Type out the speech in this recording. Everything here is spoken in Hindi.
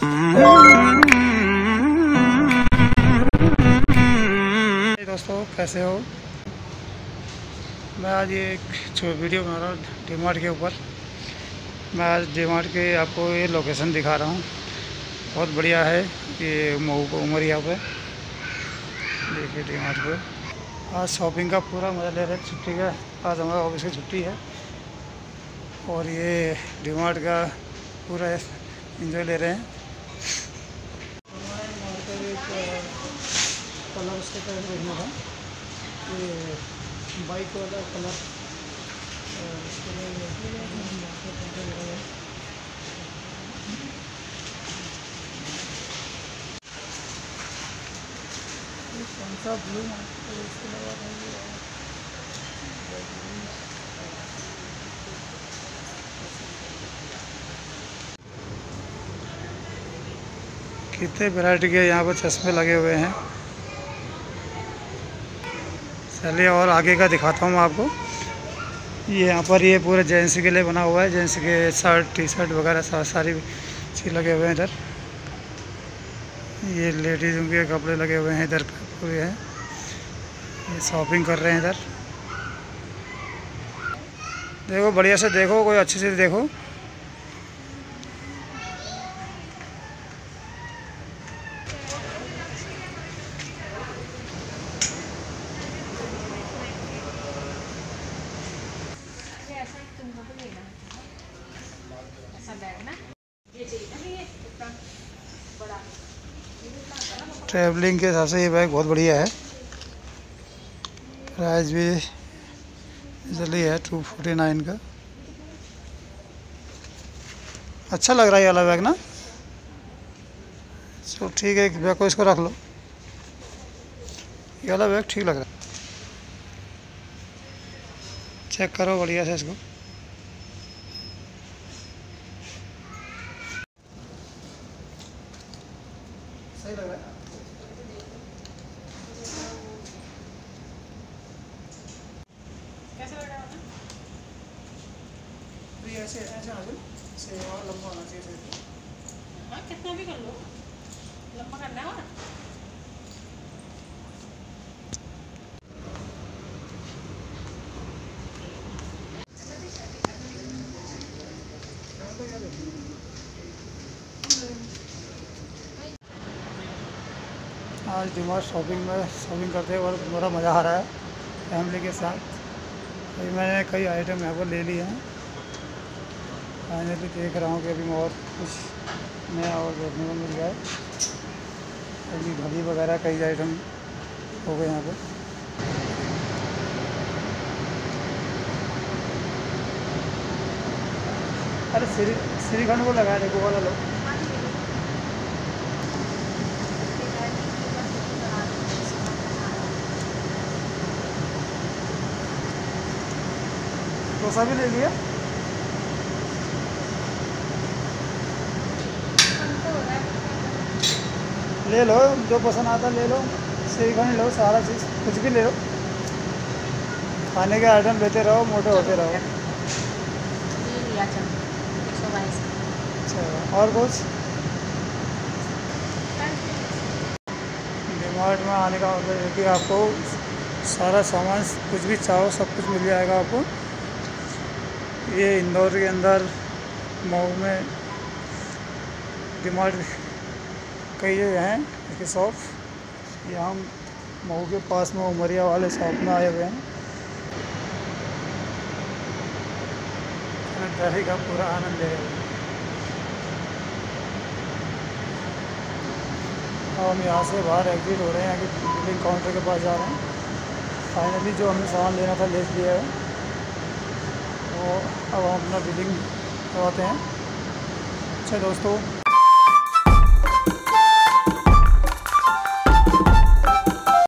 दोस्तों कैसे हो। मैं आज ये एक वीडियो बना रहा हूँ डी-मार्ट के ऊपर। मैं आज डी-मार्ट के आपको ये लोकेशन दिखा रहा हूँ। बहुत बढ़िया है ये मऊ को उमरिया पे। देखिए डी-मार्ट पे आज शॉपिंग का पूरा मज़ा ले रहे हैं। छुट्टी का आज हमारा ऑफिस की छुट्टी है और ये डी-मार्ट का पूरा एंजॉय ले रहे हैं। कलर उसके तरफ देखना था, ये बाइक वाला कलर कौन सा ब्लू कितने वैरायटी के यहाँ पर चश्मे लगे हुए हैं। चलिए और आगे का दिखाता हूँ मैं आपको। ये यहाँ पर ये पूरे जेंट्स के लिए बना हुआ है। जेंट्स के शर्ट टी शर्ट वगैरह सारी चीज़ लगे हुए हैं इधर। ये लेडीज़ों के कपड़े लगे हुए हैं इधर पूरे हैं। ये शॉपिंग कर रहे हैं इधर। देखो बढ़िया से देखो, कोई अच्छे से देखो। ट्रैवलिंग के हिसाब से ये बैग बहुत बढ़िया है। प्राइस भी जल्दी है 249 का। अच्छा लग रहा है ये वाला बैग ना। चलो ठीक है, बैग को इसको रख लो। ये वाला बैग ठीक लग रहा है। चेक करो बढ़िया से इसको। सही लग रहा है। कैसा लग रहा है? ऐसे ऐसे और लंबा होना चाहिए। हाँ कितना भी कर लो, लंबा करना है। आज डी-मार्ट शॉपिंग करते और बड़ा मज़ा आ रहा है फैमिली के साथ। अभी मैंने कई आइटम यहाँ पर ले लिए हैं। फाइनली देख रहा हूँ कि अभी और कुछ नया और देखने को मिल जाए। अभी घड़ी वगैरह कई आइटम हो गए यहाँ पर। अरे श्रीखंड को लगाया देखो वाला लो। डोसा भी ले लिया। ले लो जो पसंद आता ले लो। श्रीखंड लो, सारा चीज़ कुछ भी ले लो। खाने के आइटम लेते रहो, मोटे होते रहो। अच्छा और कुछ? डी-मार्ट में आने का मतलब है कि आपको सारा सामान कुछ भी चाहो सब कुछ मिल जाएगा आपको। ये इंदौर के अंदर मऊ में डी-मार्ट कई जगह हैं इसके शॉप। ये हम मऊ के पास में उमरिया वाले शॉप में आए हुए हैं। खरीदारी का पूरा आनंद ले रहे हैं। अब हम यहाँ से बाहर एग्जिट हो रहे हैं, आगे बिलिंग काउंटर के पास जा रहे हैं। फाइनली जो हमने सामान लेना था ले लिया है। तो अब हम अपना बिलिंग करवाते हैं। अच्छा दोस्तों।